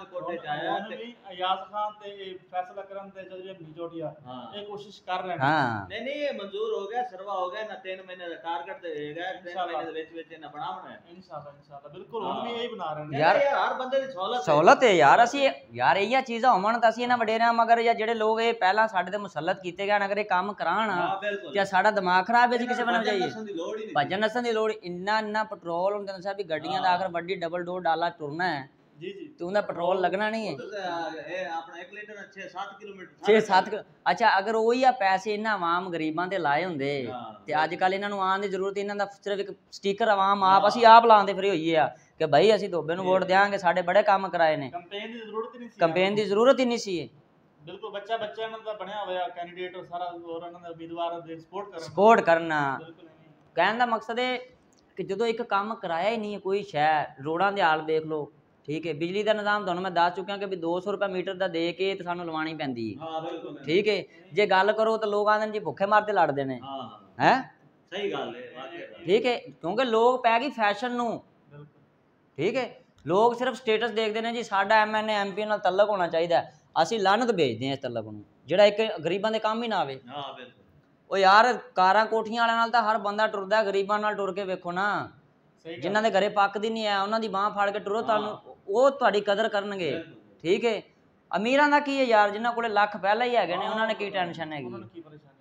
इजाज खान ते फैसला करन ते जब निचोटिया ये कोशिश कर रहे हैं नहीं नहीं ये मंजूर हो गया सर्वा हो गया ना 3 महीने का टारगेट देगा 3 महीने दे विच ना बनावना है इंशाल्लाह बिल्कुल हम भी यही बना रहे हैं यार हर बंदे दी सहूलत है यार ਅਸੀਂ ਯਾਰ ਇਹ ਚੀਜ਼ਾਂ ਹੋਣ ਤਾਂ ਅਸੀਂ ਇਹਨਾਂ ਵਡੇਰਿਆਂ ਮਗਰ ਜਾਂ ਜਿਹੜੇ ਲੋਕ ਇਹ ਪਹਿਲਾਂ ਸਾਡੇ ਤੇ ਮੁਸੱਲਤ ਕੀਤੇ ਗਏ ਅਗਰ ਇਹ ਕੰਮ ਕਰਾਣ ਤੇ ਸਾਡਾ ਦਿਮਾਗ ਖਰਾਬ ਹੈ ਜੀ ਕਿਸੇ ਬਣਾ ਜਾਈਏ ਭੱਜਣ ਨਸਣ ਦੀ ਲੋੜ ਇੰਨਾ ਪੈਟਰੋਲ ਹੁੰਦੇ ਨੇ ਸਾਹਿਬ ਵੀ ਗੱਡੀਆਂ ਦਾ ਆਖਰ ਵੱਡੀ ਡਬਲ ਡੋਰ ਡਾਲਾ ਟੁਰਨਾ ਹੈ ਜੀ ਜੀ ਤੇ ਉਹਦਾ ਪੈਟਰੋਲ ਲੱਗਣਾ ਨਹੀਂ ਹੈ ਇਹ ਆਪਣਾ 1 ਲੀਟਰ 6-7 ਕਿਲੋਮੀਟਰ 6-7 ਅੱਛਾ ਅਗਰ ਉਹੀ ਆ ਪੈਸੇ ਇਹਨਾਂ ਆਵਾਮ ਗਰੀਬਾਂ ਤੇ ਲਾਏ ਹੁੰਦੇ ਤੇ ਅੱਜ ਕੱਲ ਇਹਨਾਂ ਨੂੰ ਆਉਣ ਦੀ ਜ਼ਰੂਰਤ ਇਹਨਾਂ ਦਾ ਸਿਰਫ ਇੱਕ ਸਟicker ਆਵਾਮ ਆਪ ਅਸੀਂ ਆਪ ਲਾਉਂਦੇ ਫਿਰੇ ਹੋਈਏ ਆ ਕਿ ਭਾਈ ਅਸੀਂ ਦੋਬੇ ਨੂੰ ਵੋਟ ਦੇਾਂਗੇ ਸਾਡੇ ਬੜੇ ਕੰਮ ਕਰਾਏ ਨੇ ਕੰਪੇਨ ਦੀ ਜ਼ਰੂਰਤ ਹੀ ਨਹੀਂ ਸੀ ਬਿਲਕੁਲ ਬੱਚਿਆਂ ਨਾਲ ਤਾਂ ਬਣਿਆ ਹੋਇਆ ਕੈਂਡੀਡੇਟ ਸਾਰਾ ਹੋਰ ਉਹਨਾਂ ਦਾ ਉਮੀਦਵਾਰਾਂ ਦੇ ਸਪੋਰਟ ਕਰਨਾ ਕਹਿਣ ਦਾ ਮਕਸਦ ਹੈ ਕਿ ਜਦੋਂ ਇੱਕ ਕੰਮ ਕਰਾਇਆ ਹੀ ਨਹੀਂ ਕੋਈ ਸ਼ੈ ਰੋਡਾਂ ਦੇ ਹਾਲ ਦੇਖ ਲਓ ਠੀਕ ਹੈ ਬਿਜਲੀ ਦਾ ਨਿਜ਼ਾਮ ਤੁਹਾਨੂੰ ਮੈਂ ਦੱਸ ਚੁੱਕਿਆ ਕਿ ਵੀ 200 ਰੁਪਏ ਮੀਟਰ ਦਾ ਦੇ ਕੇ ਤੇ ਸਾਨੂੰ ਲਵਾਉਣੀ ਪੈਂਦੀ ਹੈ ਠੀਕ ਹੈ ਜੇ ਗੱਲ ਕਰੋ ਤਾਂ ਲੋਕ ਆਂਦੇ ਨੇ ਜੀ ਭੁੱਖੇ ਮਾਰਦੇ ਲੜਦੇ ਨੇ ਹੈ ਸਹੀ ਗੱਲ ਹੈ ਠੀਕ ਹੈ ਕਿਉਂਕਿ ਲੋਕ ਪੈ ਗਈ ਫੈਸ਼ਨ ਨੂੰ ਠੀਕ ਹੈ ਲੋਕ ਸਿਰਫ ਸਟੇਟਸ ਦੇਖਦੇ ਨੇ ਜੀ ਸਾਡਾ MNA MP ਨਾਲ ਤਲਕ ਹੋਣਾ ਚਾਹੀਦਾ ਅਸੀਂ ਲਾਨਤ ਭੇਜਦੇ ਹਾਂ ਇਸ ਤਲਕ ਨੂੰ ਜਿਹੜਾ ਇੱਕ ਗਰੀਬਾਂ ਦੇ ਕੰਮ ਹੀ ਨਾ ਆਵੇ ਉਹ ਯਾਰ ਕਾਰਾਂ ਕੋਠੀਆਂ ਵਾਲਿਆਂ ਨਾਲ ਤਾਂ ਹਰ ਬੰਦਾ ਟੁਰਦਾ ਗਰੀਬਾਂ ਨਾਲ ਟੁਰ ਕੇ ਵੇਖੋ ਨਾ ਜਿਨ੍ਹਾਂ ਦੇ ਘਰੇ ਪੱਕਦੀ ਨਹੀਂ ਹੈ ਉਹਨਾਂ ਦੀ ਬਾਹ ਫੜ ਕੇ ਟੁਰੋ ਤੁਹਾਨੂੰ ਉਹ ਤੁਹਾਡੀ ਕਦਰ ਕਰਨਗੇ ਠੀਕ ਹੈ ਅਮੀਰਾਂ ਦਾ ਕੀ ਹੈ ਯਾਰ ਜਿਨ੍ਹਾਂ ਕੋਲੇ ਲੱਖ ਪਹਿਲਾਂ ਹੀ ਹੈਗੇ ਨੇ ਉਹਨਾਂ ਨੇ ਕੀ ਟੈਨਸ਼ਨ ਹੈਗੀ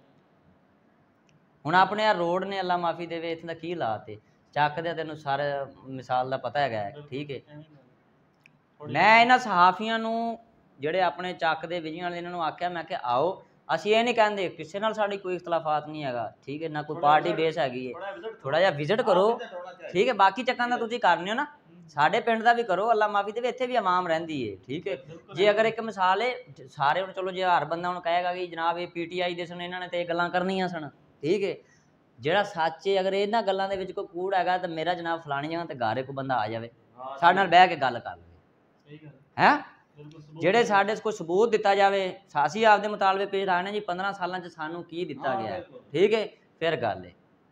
ਹੁਣ ਆਪਣੇ ਆ ਰੋਡ ਨੇ ਅੱਲਾ ਮਾਫੀ ਦੇਵੇ ਇੱਥੇ ਦਾ ਕੀ ਹਾਲਾਤ ਹੈ ਚੱਕ ਦੇ ਤੈਨੂੰ ਸਾਰੇ ਮਿਸਾਲ ਦਾ ਪਤਾ ਹੈਗਾ ਠੀਕ ਹੈ ਮੈਂ ਇਹਨਾਂ ਸਹਾਫੀਆਂ ਨੂੰ ਜਿਹੜੇ ਆਪਣੇ ਚੱਕ ਦੇ ਵਿਜੀਆਂ ਵਾਲੇ ਇਹਨਾਂ ਨੂੰ ਆਖਿਆ ਮੈਂ ਕਿ ਆਓ ਅਸੀਂ ਇਹ ਨਹੀਂ ਕਹਿੰਦੇ ਕਿਸੇ ਨਾਲ ਸਾਡੀ ਕੋਈ ਇਖਤਲਾਫਾਤ ਨਹੀਂ ਹੈਗਾ, ਠੀਕ ਹੈ ਨਾ ਕੋਈ ਪਾਰਟੀ ਬੇਸ ਹੈਗੀ ਹੈ, ਥੋੜਾ ਜਿਹਾ ਵਿਜ਼ਿਟ ਕਰੋ, ਠੀਕ ਹੈ। ਬਾਕੀ ਚੱਕਾਂ ਦਾ ਤੁਸੀਂ ਕਰਨੇ ਹੋ ਨਾ, ਸਾਡੇ ਪਿੰਡ ਦਾ ਵੀ ਕਰੋ, ਅੱਲਾ ਮਾਫੀ ਦੇਵੇ, ਇੱਥੇ ਵੀ ਆਵਾਮ ਰਹਿੰਦੀ ਹੈ, ਠੀਕ ਹੈ। ਜੇ ਅਗਰ ਇੱਕ ਮਿਸਾਲ ਹੈ ਸਾਰੇ ਹੁਣ ਚਲੋ ਜੇ ਹਰ ਬੰਦਾ ਹੁਣ ਕਹੇਗਾ ਕਿ ਜਨਾਬ ਇਹ PTI ਦੇ ਸਨ, ਇਹਨਾਂ ਨੇ ਤੇ ਇਹ ਗੱਲਾਂ ਕਰਨੀਆਂ ਸਨ, ਠੀਕ ਹੈ। ਜਿਹੜਾ ਸੱਚ ਹੈ ਅਗਰ ਇਹਨਾਂ ਗੱਲਾਂ ਦੇ ਵਿੱਚ ਕੋਈ ਕੂੜ ਹੈਗਾ ਤਾਂ ਮੇਰਾ ਜਨਾਬ ਫਲਾਣੀ ਜਗ੍ਹਾ ਤੇ ਘਰ ਕੋਈ ਬੰਦਾ ਆ ਜਾਵੇ, ਸਾਡੇ ਨਾਲ ਬਹਿ ਕੇ ਗੱਲ ਕਰ ਲਵੇ, ਹੈ। ਜਿਹੜੇ ਸਾਡੇ ਕੋਈ ਸਬੂਤ ਦਿੱਤਾ ਜਾਵੇ, ਅਸੀਂ ਆਪਦੇ ਮੁਤਾਲਬੇ ਪੇਸ਼ ਆਏ ਨੇ ਜੀ 15 ਸਾਲਾਂ 'ਚ ਸਾਨੂੰ ਕੀ ਦਿੱਤਾ ਗਿਆ, ਠੀਕ ਹੈ, ਫਿਰ ਗੱਲ ਹੈ,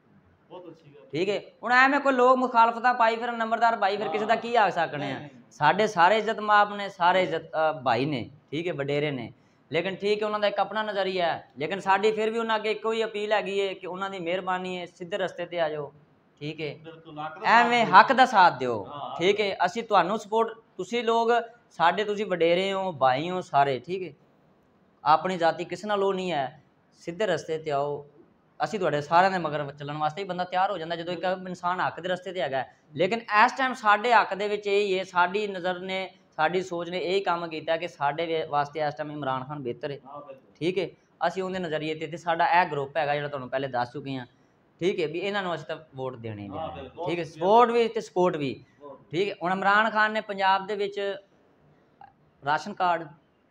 ਠੀਕ ਹੈ। ਹੁਣ ਐਵੇਂ ਕੋਈ ਲੋਕ ਮੁਖਾਲਫਤਾਂ ਪਾਈ ਫਿਰ ਨੰਬਰਦਾਰ ਭਾਈ ਫਿਰ ਕਿਸੇ ਦਾ ਕੀ ਆਖ ਸਕਣੇ ਆ। ਸਾਡੇ ਸਾਰੇ ਇੱਜ਼ਤ ਮਾਪ ਨੇ, ਸਾਰੇ ਇੱਜ਼ਤ ਭਾਈ ਨੇ, ਠੀਕ ਹੈ, ਵਡੇਰੇ ਨੇ, ਲੇਕਿਨ ਠੀਕ ਹੈ ਉਹਨਾਂ ਦਾ ਇੱਕ ਆਪਣਾ ਨਜ਼ਰੀਆ ਹੈ, ਲੇਕਿਨ ਸਾਡੀ ਫਿਰ ਵੀ ਉਹਨਾਂ ਅੱਗੇ ਇੱਕੋ ਹੀ ਅਪੀਲ ਹੈਗੀ ਹੈ ਕਿ ਉਹਨਾਂ ਦੀ ਮਿਹਰਬਾਨੀ ਹੈ, ਸਿੱਧੇ ਰਸਤੇ ਤੇ ਆ ਜਾਓ, ਠੀਕ ਹੈ। ਐਵੇਂ ਹੱਕ ਦਾ ਸਾਥ ਦਿਓ, ਠੀਕ ਹੈ। ਅਸੀਂ ਤੁਹਾਨੂੰ ਸਪੋਰਟ, ਤੁਸੀਂ ਲੋਕ ਸਾਡੇ, ਤੁਸੀਂ ਵਡੇਰੇ ਹੋ, ਭਾਈ ਹੋ ਸਾਰੇ, ਠੀਕ ਹੈ। ਆਪਣੀ ਜ਼ਾਤੀ ਕਿਸੇ ਨਾਲ ਉਹ ਨਹੀਂ ਹੈ, ਸਿੱਧੇ ਰਸਤੇ ਤੇ ਆਓ। ਅਸੀਂ ਤੁਹਾਡੇ ਸਾਰਿਆਂ ਦੇ ਮਗਰ ਚੱਲਣ ਵਾਸਤੇ ਹੀ ਬੰਦਾ ਤਿਆਰ ਹੋ ਜਾਂਦਾ ਜਦੋਂ ਇੱਕ ਇਨਸਾਨ ਹੱਕ ਦੇ ਰਸਤੇ ਤੇ ਹੈਗਾ। ਲੇਕਿਨ ਇਸ ਟਾਈਮ ਸਾਡੇ ਹੱਕ ਦੇ ਵਿੱਚ ਇਹ ਹੀ ਹੈ, ਸਾਡੀ ਨਜ਼ਰ ਨੇ, ਸਾਡੀ ਸੋਚ ਨੇ ਇਹੀ ਕੰਮ ਕੀਤਾ ਕਿ ਸਾਡੇ ਵਾਸਤੇ ਇਸ ਟਾਈਮ ਇਮਰਾਨ ਖਾਨ ਬਿਹਤਰ ਹੈ, ਠੀਕ ਹੈ। ਅਸੀਂ ਉਹਦੇ ਨਜ਼ਰੀਏ ਤੇ ਸਾਡਾ ਇਹ ਗਰੁੱਪ ਹੈਗਾ ਜਿਹੜਾ ਤੁਹਾਨੂੰ ਪਹਿਲੇ ਦੱਸ ਚੁੱਕੇ ਹਾਂ, ਠੀਕ ਹੈ, ਵੀ ਇਹਨਾਂ ਨੂੰ ਅਸੀਂ ਤਾਂ ਵੋਟ ਦੇਣੀ ਹੈ, ਠੀਕ ਹੈ। ਸਪੋਰਟ ਵੀ ਤੇ ਸਪੋਰਟ ਵੀ, ਠੀਕ ਹੈ। ਹੁਣ ਇਮਰਾਨ ਖਾਨ ਨੇ ਪੰਜਾਬ ਦੇ ਵਿੱਚ ਰਾਸ਼ਨ ਕਾਰਡ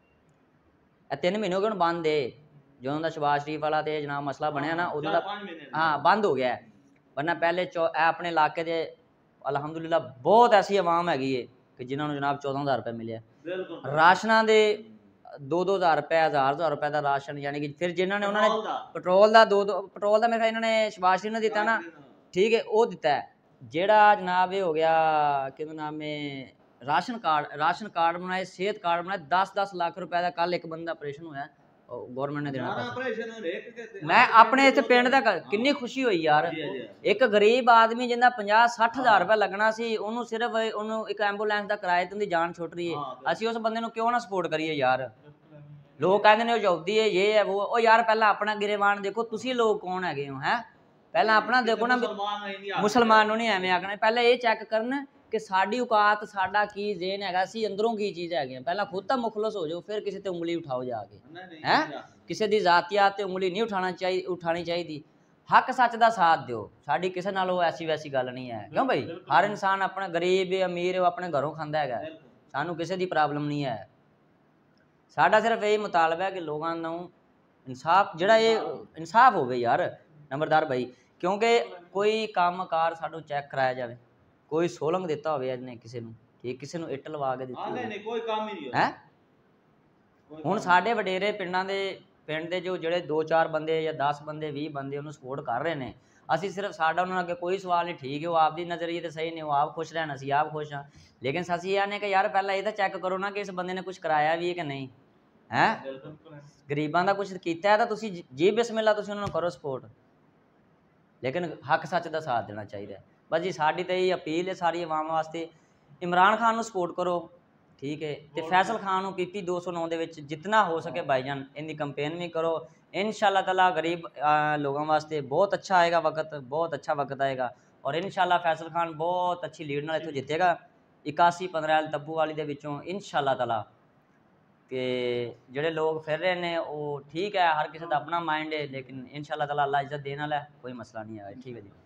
ਇਹ 3 ਮਹੀਨੇ ਹੋ ਗਏ ਹੁਣ ਬੰਦ ਹੈ, ਜਦੋਂ ਦਾ ਸ਼ਬਾਜ਼ ਸ਼ਰੀਫ ਵਾਲਾ ਤੇ ਜਨਾਬ ਮਸਲਾ ਬਣਿਆ ਨਾ ਉਦੋਂ ਦਾ ਹਾਂ ਬੰਦ ਹੋ ਗਿਆ। ਵਰਨਾ ਪਹਿਲੇ ਆਪਣੇ ਇਲਾਕੇ ਦੇ ਅਲਹਮਦੁਲਿਲਾ ਬਹੁਤ ਐਸੀ ਆਵਾਮ ਹੈਗੀ ਹੈ ਕਿ ਜਿਨ੍ਹਾਂ ਨੂੰ ਜਨਾਬ 14,000 ਰੁਪਏ ਮਿਲਿਆ ਰਾਸ਼ਨਾਂ ਦੇ, 2-2 ਹਜ਼ਾਰ ਰੁਪਏ, 1000 ਰੁਪਏ ਦਾ ਰਾਸ਼ਨ, ਯਾਨੀ ਕਿ ਫਿਰ ਜਿਨ੍ਹਾਂ ਨੇ ਉਹਨਾਂ ਨੇ ਪੈਟਰੋਲ ਦਾ ਪੈਟਰੋਲ ਦਾ ਮੇਰੇ ਖਿਆਲ ਇਹਨਾਂ ਨੇ ਸ਼ਬਾਜ਼ ਸ਼ਰੀਫ ਨੇ ਦਿੱਤਾ ਨਾ, ਠੀਕ ਹੈ, ਉਹ ਦਿੱਤਾ। ਜਿਹੜਾ ਜਨਾਬ ਇਹ ਹੋ ਗਿਆ ਕਿਹਦਾ ਨਾਮ ਹੈ ਰਾਸ਼ਨ ਕਾਰਡ ਬਣਾਏ, ਸਿਹਤ ਕਾਰਡ ਬਣਾਏ, 10-10 ਲੱਖ ਰੁਪਏ ਦਾ ਕੱਲ ਇੱਕ ਬੰਦਾ ਆਪਰੇਸ਼ਨ ਹੋਇਆ, ਗੌਰਮੈਂਟ ਨੇ ਦੇਣਾ। ਮੈਂ ਆਪਣੇ ਇੱਥੇ ਪਿੰਡ ਦਾ ਕਿੰਨੀ ਖੁਸ਼ੀ ਹੋਈ ਯਾਰ, ਇੱਕ ਗਰੀਬ ਆਦਮੀ ਜਿਹਦਾ 50-60 ਹਜ਼ਾਰ ਰੁਪਏ ਲੱਗਣਾ ਸੀ, ਉਹਨੂੰ ਸਿਰਫ ਉਹਨੂੰ ਇੱਕ ਐਂਬੂਲੈਂਸ ਦਾ ਕਿਰਾਇਆ ਤੇ ਉਹਦੀ ਜਾਨ ਛੁੱਟ ਰਹੀ ਹੈ। ਅਸੀਂ ਉਸ ਬੰਦੇ ਨੂੰ ਕਿਉਂ ਨਾ ਸਪੋਰਟ ਕਰੀਏ ਯਾਰ। ਲੋਕ ਕਹਿੰਦੇ ਨੇ ਉਹ ਯਹੂਦੀ ਹੈ, ਇਹ ਹੈ ਉਹ ਯਾਰ ਪਹਿਲਾਂ ਆਪਣਾ ਗਿਰੇਵਾਨ ਦੇਖੋ, ਤੁਸੀਂ ਲੋਕ ਕੌਣ ਹੈਗੇ ਹੋ, ਹੈ ਪਹਿਲਾਂ ਆਪਣਾ ਦੇਖੋ ਨਾ। ਮੁਸਲਮਾਨ ਨੂੰ ਨਹੀਂ ਐਵੇਂ ਆਖਣਾ, ਪਹਿਲਾਂ ਇਹ ਚੈੱਕ ਕਰਨ ਕਿ ਸਾਡੀ ਔਕਾਤ, ਸਾਡਾ ਕੀ ਜ਼ੇਨ ਹੈਗਾ, ਅਸੀਂ ਅੰਦਰੋਂ ਕੀ ਚੀਜ਼ ਹੈਗੇ, ਪਹਿਲਾਂ ਖੁਦ ਤਾਂ ਮੁਖਲਸ ਹੋ ਜਾਓ, ਫਿਰ ਕਿਸੇ ਤੇ ਉਂਗਲੀ ਉਠਾਓ ਜਾ ਕੇ, ਹੈ ਕਿਸੇ ਦੀ ਜ਼ਾਤੀਆਤ ਤੇ ਉਂਗਲੀ ਨਹੀਂ ਉਠਾਣੀ ਚਾਹੀਦੀ। ਹੱਕ ਸੱਚ ਦਾ ਸਾਥ ਦਿਓ, ਸਾਡੀ ਕਿਸੇ ਨਾਲ ਉਹ ਐਸੀ ਵੈਸੀ ਗੱਲ ਨਹੀਂ ਹੈ, ਕਿਉਂ ਬਈ ਹਰ ਇਨਸਾਨ ਆਪਣਾ ਗਰੀਬ ਅਮੀਰ ਆਪਣੇ ਘਰੋਂ ਖਾਂਦਾ ਹੈਗਾ, ਸਾਨੂੰ ਕਿਸੇ ਦੀ ਪ੍ਰੋਬਲਮ ਨਹੀਂ ਹੈ। ਸਾਡਾ ਸਿਰਫ ਇਹ ਮੁਤਾਲਬਾ ਹੈ ਕਿ ਲੋਕਾਂ ਨੂੰ ਇਨਸਾਫ, ਜਿਹੜਾ ਇਹ ਇਨਸਾਫ ਹੋਵੇ ਯਾਰ ਨੰਬਰਦਾਰ ਭਾਈ, ਕਿਉਂਕਿ ਕੋਈ ਕੰਮ ਕਾਰ ਸਾਨੂੰ ਚੈੱਕ ਕਰਾਇਆ ਜਾਵੇ, ਕੋਈ ਸੋਲੰਗ ਦਿੱਤਾ ਹੋਵੇ ਇਹਨੇ ਕਿਸੇ ਨੂੰ, ਠੀਕ, ਕਿਸੇ ਨੂੰ ਇੱਟ ਲਵਾ ਕੇ ਦਿੱਤੀ ਹੋਵੇ, ਕੋਈ ਕੰਮ ਹੀ ਨਹੀਂ ਹੈ। ਹੁਣ ਸਾਡੇ ਵਡੇਰੇ ਪਿੰਡ ਦੇ ਜੋ ਜਿਹੜੇ 2-4 ਬੰਦੇ ਜਾਂ 10 ਬੰਦੇ 20 ਬੰਦੇ ਉਹਨੂੰ ਸਪੋਰਟ ਕਰ ਰਹੇ ਨੇ, ਅਸੀਂ ਸਿਰਫ ਸਾਡਾ ਉਹਨਾਂ ਅੱਗੇ ਕੋਈ ਸਵਾਲ ਨਹੀਂ, ਠੀਕ ਹੈ, ਉਹ ਆਪਦੀ ਨਜ਼ਰੀਏ ਤੇ ਸਹੀ ਨੇ, ਉਹ ਆਪ ਖੁਸ਼ ਰਹਿਣ, ਅਸੀਂ ਆਪ ਖੁਸ਼ ਹਾਂ। ਲੇਕਿਨ ਅਸੀਂ ਇਹ ਨੇ ਕਿ ਯਾਰ ਪਹਿਲਾਂ ਇਹ ਤਾਂ ਚੈੱਕ ਕਰੋ ਨਾ ਕਿ ਇਸ ਬੰਦੇ ਨੇ ਕੁਝ ਕਰਾਇਆ ਵੀ ਹੈ ਕਿ ਨਹੀਂ, ਹੈ ਗਰੀਬਾਂ ਦਾ ਕੁਝ ਕੀਤਾ ਹੈ ਤਾਂ ਤੁਸੀਂ ਜੀ ਬਿਸਮਿਲ੍ਲਾ ਤੁਸੀਂ ਉਹਨਾਂ ਨੂੰ ਕਰੋ ਸਪੋਰਟ, ਲੇਕਿਨ ਹੱਕ ਸੱਚ ਦਾ ਸਾਥ ਦੇਣਾ ਚਾਹੀਦਾ। ਬਸ ਜੀ ਸਾਡੀ ਤਾਂ ਇਹ ਅਪੀਲ ਹੈ ਸਾਰੀ ਆਵਾਮ ਵਾਸਤੇ, ਇਮਰਾਨ ਖਾਨ ਨੂੰ ਸਪੋਰਟ ਕਰੋ, ਠੀਕ ਹੈ, ਤੇ ਫੈਸਲ ਖਾਨ ਨੂੰ PP 209 ਦੇ ਵਿੱਚ ਜਿੰਨਾ ਹੋ ਸਕੇ ਭਾਈਜਾਨ ਇਹਦੀ ਕੰਪੇਨ ਵੀ ਕਰੋ। इंशाअल्लाह ताला गरीब लोगों वास्ते बहुत अच्छा आएगा वक्त, बहुत अच्छा वक्त आएगा और इंशाअल्लाह फैसल खान बहुत अच्छी लीड नाल इत्थों जितेगा 81-15 तब्बू वाली दे विचों इंशाअल्लाह ताला। कि ਜਿਹੜੇ लोग फिर रहे हैं वो ठीक है, हर किसी का अपना माइंड है, लेकिन इंशाअल्लाह ताला अल्लाह इज्जत देने वाला है, कोई मसला नहीं है। ठीक है जी।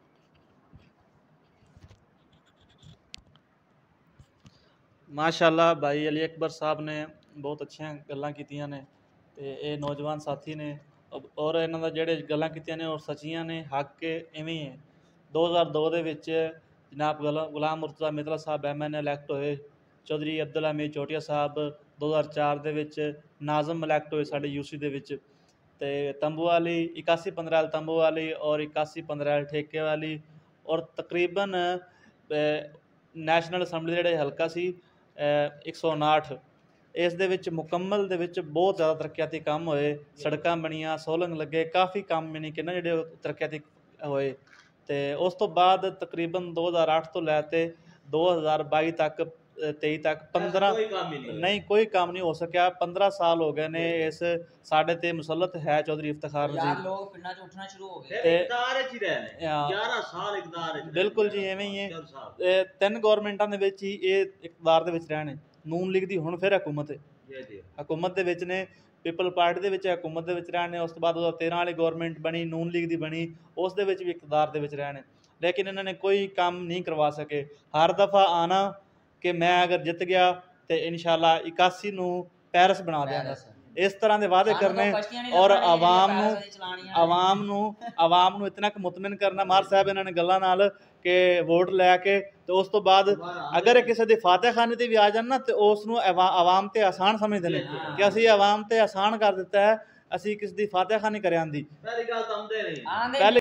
माशाअल्लाह भाई अली अकबर साहब ने बहुत अच्छियां गल्लां कीतियां ने ਤੇ ਇਹ ਨੌਜਵਾਨ ਸਾਥੀ ਨੇ ਔਰ ਇਹਨਾਂ ਦਾ ਜਿਹੜੇ ਗੱਲਾਂ ਕੀਤੀਆਂ ਨੇ ਔਰ ਸੱਚੀਆਂ ਨੇ, ਹੱਕ ਇਵੇਂ ਹੀ ਹੈ। 2002 ਦੇ ਵਿੱਚ ਜਨਾਬ ਗੁਲਾਮ ਮੁਰਤਜ਼ਾ ਮਿੱਤਲ ਸਾਹਿਬ MN ਇਲੈਕਟ ਹੋਏ, ਚੌਧਰੀ ਅਬਦੁੱਲਾ ਹਮੀਦ ਚੋਟੀਆ ਸਾਹਿਬ 2004 ਦੇ ਵਿੱਚ ਨਾਜ਼ਮ ਇਲੈਕਟ ਹੋਏ ਸਾਡੇ UC ਦੇ ਵਿੱਚ, ਤੇ ਤੰਬੂ ਵਾਲੀ 81-15 ਤੰਬੂ ਵਾਲੀ ਔਰ 81-15 ਠੇਕੇ ਵਾਲੀ ਔਰ ਤਕਰੀਬਨ ਨੈਸ਼ਨਲ ਅਸੈਂਬਲੀ ਜਿਹੜੇ ਹਲਕਾ ਸੀ 159 ਇਸ ਦੇ ਵਿੱਚ ਮੁਕੰਮਲ ਦੇ ਵਿੱਚ ਬਹੁਤ ਜ਼ਿਆਦਾ ਤਰੱਕੀਆਤੀ ਕੰਮ ਹੋਏ, ਸੜਕਾਂ ਬਣੀਆਂ, ਸੋਲੰਗ ਲੱਗੇ, ਕਾਫੀ ਕੰਮ ਯਾਨੀ ਕਿ ਨਾ ਜਿਹੜੇ ਤਰੱਕੀਆਤੀ ਹੋਏ। ਤੇ ਉਸ ਤੋਂ ਬਾਅਦ ਤਕਰੀਬਨ 2008 ਤੋਂ ਲੈ ਕੇ 2022 ਤੱਕ 23 ਤੱਕ 15 ਨਹੀਂ ਕੋਈ ਕੰਮ ਨਹੀਂ ਹੋ ਸਕਿਆ। 15 ਸਾਲ ਹੋ ਗਏ ਨੇ ਇਸ ਸਾਡੇ ਤੇ ਮੁਸਲਤ ਹੈ ਚੌਧਰੀ ਇਫਤਖਾਰ ਨਜ਼ੀਰ। ਲੋਕ ਪਿੰਡਾਂ 'ਚ ਉੱਠਣਾ ਸ਼ੁਰੂ ਹੋ ਗਏ ਤੇ ਇਕਤਦਾਰ 'ਚ ਹੀ ਰਹੇ ਨੇ 11 ਸਾਲ ਇਕਤਦਾਰ 'ਚ। ਬਿਲਕੁਲ ਜੀ ਐਵੇਂ ਹੀ ਹੈ, 3 ਗੌਰਮੈਂਟਾਂ ਦੇ ਵਿੱਚ ਹੀ ਇਹ ਇਕਤਦਾਰ ਦੇ ਵਿੱਚ ਰਹਿਣੇ। ਨੂਨ ਲੀਗ ਦੀ ਹੁਣ ਫਿਰ ਹਕੂਮਤ ਹੈ, ਹਕੂਮਤ ਦੇ ਵਿੱਚ ਨੇ ਪੀਪਲ ਪਾਰਟੀ ਦੇ ਵਿੱਚ ਹਕੂਮਤ ਦੇ ਵਿੱਚ ਰਹੇ ਨੇ। ਉਸ ਤੋਂ ਬਾਅਦ 2013 ਵਾਲੀ ਗੌਰਮੈਂਟ ਬਣੀ, ਨੂਨ ਲੀਗ ਦੀ ਬਣੀ, ਉਸ ਦੇ ਵਿੱਚ ਵੀ ਇਕਤਦਾਰ ਦੇ ਵਿੱਚ ਰਹੇ ਨੇ, ਲੇਕਿਨ ਇਹਨਾਂ ਨੇ ਕੋਈ ਕੰਮ ਨਹੀਂ ਕਰਵਾ ਸਕੇ। ਹਰ ਦਫਾ ਆਣਾ ਕਿ ਮੈਂ ਅਗਰ ਜਿੱਤ ਗਿਆ ਤੇ ਇਨਸ਼ਾਅੱਲਾ 81 ਨੂੰ ਪੈਰਿਸ ਬਣਾ ਦਿਆਂਗਾ, इस तरह के वादे करने और आवाम नू इतना क मुतमिन करना। मार साहब इन्होंने गल्लां नाल कि वोट लैके तो उस तो बाद अगर किसी की फातह खाने से भी आ जाए ना तो उसनू आवाम ते आसान समझते हैं कि असी आवाम ते आसान कर दिता है, असी किसी की फातह खानी कर आंदी।